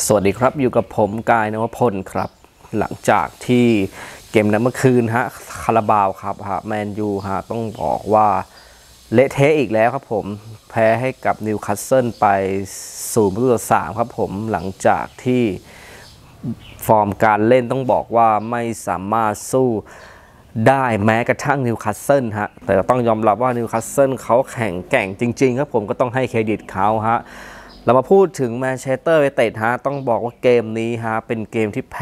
สวัสดีครับอยู่กับผมกายนวพลครับหลังจากที่เกมนั้นเมื่อคืนฮะคาราบาวครับแมนยูต้องบอกว่าเละเทะอีกแล้วครับผมแพ้ให้กับนิวคาสเซิลไป0-3ครับผมหลังจากที่ฟอร์มการเล่นต้องบอกว่าไม่สามารถสู้ได้แม้กระทั่งนิวคาสเซิลแต่ต้องยอมรับว่านิวคาสเซิลเขาแข็งแกร่งจริงๆครับผมก็ต้องให้เครดิตเขาเรามาพูดถึงแมนเชสเตอร์ยูไนเต็ดต้องบอกว่าเกมนี้เป็นเกมที่แพ้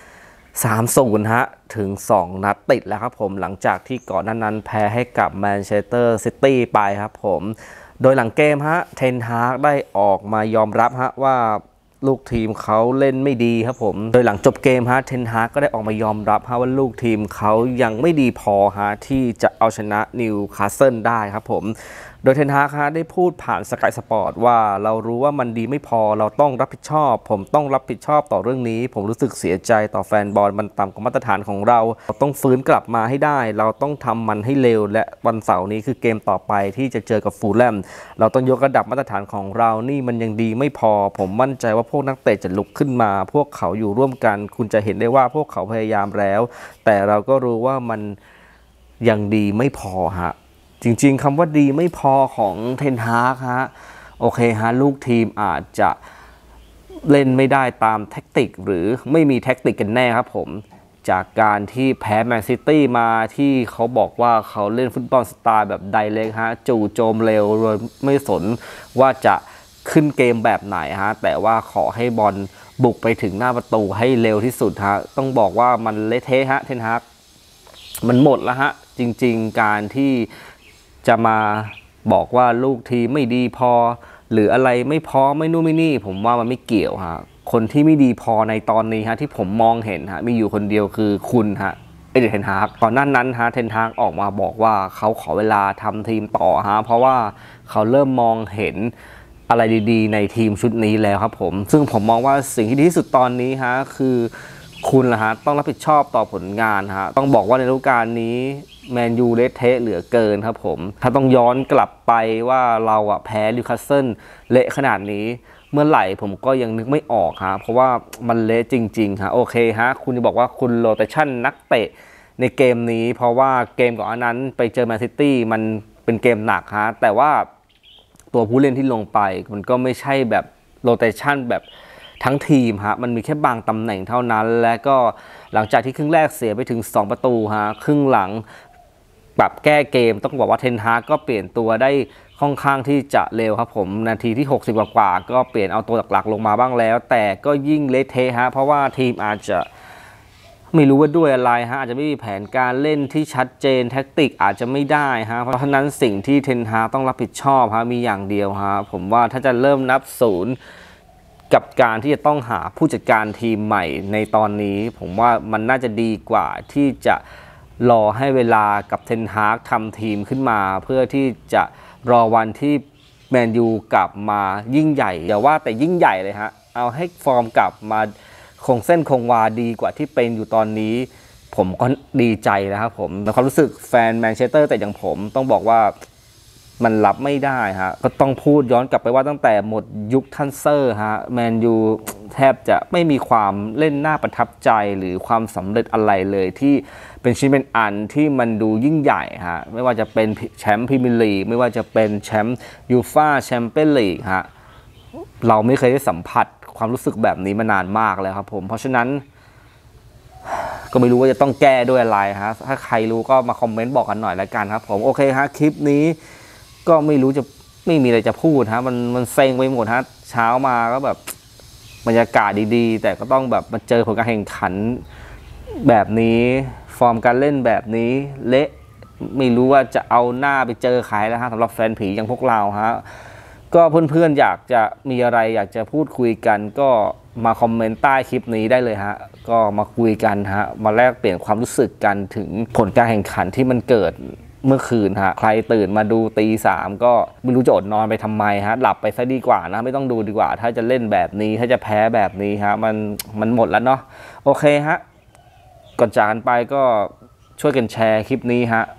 3-0ถึง2นัดติดแล้วครับผมหลังจากที่ก่อนนั้นแพ้ให้กับแมนเชสเตอร์ซิตี้ไปครับผมโดยหลังเกมเทนฮากได้ออกมายอมรับว่าลูกทีมเขาเล่นไม่ดีครับผมโดยหลังจบเกมเทนฮากก็ได้ออกมายอมรับว่าลูกทีมเขายังไม่ดีพอที่จะเอาชนะนิวคาสเซิลได้ครับผมโดยเทนฮากได้พูดผ่านสกายสปอร์ตว่าเรารู้ว่ามันดีไม่พอเราต้องรับผิดชอบผมต้องรับผิดชอบต่อเรื่องนี้ผมรู้สึกเสียใจต่อแฟนบอลมันต่ำกว่ามาตรฐานของเราต้องฟื้นกลับมาให้ได้เราต้องทำมันให้เร็วและวันเสาร์นี้คือเกมต่อไปที่จะเจอกับฟูลแลมเราต้องยกระดับมาตรฐานของเรานี่มันยังดีไม่พอผมมั่นใจว่าพวกนักเตะจะลุกขึ้นมาพวกเขาอยู่ร่วมกันคุณจะเห็นได้ว่าพวกเขาพยายามแล้วแต่เราก็รู้ว่ามันยังดีไม่พอจริงๆคำว่าดีไม่พอของเทนฮากโอเคลูกทีมอาจจะเล่นไม่ได้ตามแท็กติกหรือไม่มีแท็กติกกันแน่ครับผมจากการที่แพ้แมนซิตี้มาที่เขาบอกว่าเขาเล่นฟุตบอลสไตล์แบบไดเรกจู่โจมเร็วโดยไม่สนว่าจะขึ้นเกมแบบไหนแต่ว่าขอให้บอลบุกไปถึงหน้าประตูให้เร็วที่สุดต้องบอกว่ามันเละเทะเทนฮากมันหมดแล้วจริงๆการที่จะมาบอกว่าลูกทีมไม่ดีพอหรืออะไรไม่พอไม่นู่นไม่นี่ผมว่ามันไม่เกี่ยวคนที่ไม่ดีพอในตอนนี้ที่ผมมองเห็นมีอยู่คนเดียวคือคุณเอริกเทนฮากก่อนหน้านั้นเทนฮากออกมาบอกว่าเขาขอเวลาทำทีมต่อเพราะว่าเขาเริ่มมองเห็นอะไรดีๆในทีมชุดนี้แล้วครับผมซึ่งผมมองว่าสิ่งที่ดีที่สุดตอนนี้คือคุณต้องรับผิดชอบต่อผลงานต้องบอกว่าในฤดูกาลนี้แมนยูเละเทะเหลือเกินครับผมถ้าต้องย้อนกลับไปว่าเราแพ้นิวคาสเซิลเละขนาดนี้เมื่อไหร่ผมก็ยังนึกไม่ออกเพราะว่ามันเละจริงๆโอเคคุณจะบอกว่าคุณโรเตชั่นนักเตะในเกมนี้เพราะว่าเกมก่อนนั้นไปเจอแมนซิตี้มันเป็นเกมหนักแต่ว่าตัวผู้เล่นที่ลงไปมันก็ไม่ใช่แบบโรเตชั่นแบบทั้งทีมมันมีแค่บางตำแหน่งเท่านั้นและก็หลังจากที่ครึ่งแรกเสียไปถึง2ประตูครึ่งหลังปรับแก้เกมต้องบอกว่าเทนฮากก็เปลี่ยนตัวได้ค่อนข้างที่จะเร็วครับผมนาทีที่60กว่าก็เปลี่ยนเอาตัวหลักๆลงมาบ้างแล้วแต่ก็ยิ่งเละเทะเพราะว่าทีมอาจจะไม่รู้ว่าด้วยอะไรอาจจะไม่มีแผนการเล่นที่ชัดเจนแท็กติกอาจจะไม่ได้เพราะฉะนั้นสิ่งที่เทนฮากต้องรับผิดชอบมีอย่างเดียวผมว่าถ้าจะเริ่มนับศูนย์กับการที่จะต้องหาผู้จัดการทีมใหม่ในตอนนี้ผมว่ามันน่าจะดีกว่าที่จะรอให้เวลากับเทนฮากทำทีมขึ้นมาเพื่อที่จะรอวันที่แมนยูกลับมายิ่งใหญ่อย่าว่าแต่ยิ่งใหญ่เลยเอาให้ฟอร์มกลับมาคงเส้นคงวาดีกว่าที่เป็นอยู่ตอนนี้ผมก็ดีใจแล้วครับผมในความรู้สึกแฟนแมนเชสเตอร์แต่อย่างผมต้องบอกว่ามันรับไม่ได้ก็ต้องพูดย้อนกลับไปว่าตั้งแต่หมดยุคทันเซอร์แมนยูแทบจะไม่มีความเล่นน่าประทับใจหรือความสำเร็จอะไรเลยที่เป็นชิ้นเป็นอันที่มันดูยิ่งใหญ่ไม่ว่าจะเป็นแชมป์พรีเมียร์ลีกไม่ว่าจะเป็นแชมป์ยูฟ่าแชมเปี้ยนลีกเราไม่เคยได้สัมผัสความรู้สึกแบบนี้มานานมากแล้วครับผมเพราะฉะนั้นก็ไม่รู้ว่าจะต้องแก้ด้วยอะไรถ้าใครรู้ก็มาคอมเมนต์บอกกันหน่อยละกันครับผมโอเคคลิปนี้ก็ไม่รู้จะไม่มีอะไรจะพูดมันเซ็งไปหมดเช้ามาก็แบบบรรยากาศดีๆแต่ก็ต้องแบบมาเจอผลการแข่งขันแบบนี้ฟอร์มการเล่นแบบนี้เละไม่รู้ว่าจะเอาหน้าไปเจอใครแล้วสำหรับแฟนผีอย่างพวกเราก็เพื่อนๆอยากจะมีอะไรอยากจะพูดคุยกันก็มาคอมเมนต์ใต้คลิปนี้ได้เลยก็มาคุยกันมาแลกเปลี่ยนความรู้สึกกันถึงผลการแข่งขันที่มันเกิดเมื่อคืนใครตื่นมาดูตี 3ก็ไม่รู้จะอดนอนไปทำไมหลับไปซะดีกว่าไม่ต้องดูดีกว่าถ้าจะเล่นแบบนี้ถ้าจะแพ้แบบนี้มันหมดแล้วเนาะโอเคก่อนจากกันไปก็ช่วยกันแชร์คลิปนี้ฝ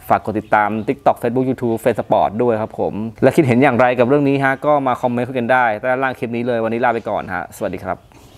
ฝากกดติดตาม TikTok Facebook YouTube Face Sport ด้วยครับผมและคิดเห็นอย่างไรกับเรื่องนี้ฮะก็มาคอมเมนต์คุยกันได้ใต้ล่างคลิปนี้เลยวันนี้ลาไปก่อนฮะสวัสดีครับ